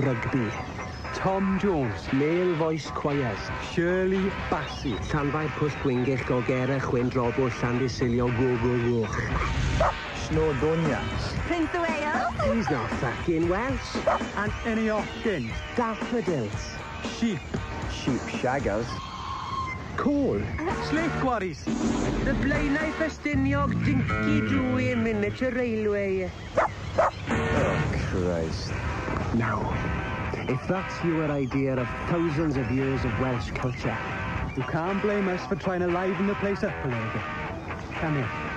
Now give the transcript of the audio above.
rugby. Tom Jones. Male voice choirs. Shirley Bassey. Llanfair Pwll Gwyngyll Gogera Chwyn Drobwll Llandysilio Goch. Snowdonia. Prince of Wales. He's not fucking Welsh. Anthony Hopkins. Daffodils. Sheep. Sheep shaggers. Cool. Slate quarries. The Blaenau Festiniog Dinky Dewey Miniature Railway. Oh, Christ. Now, if that's your idea of thousands of years of Welsh culture, You can't blame us for trying to liven the place up a little bit, can you?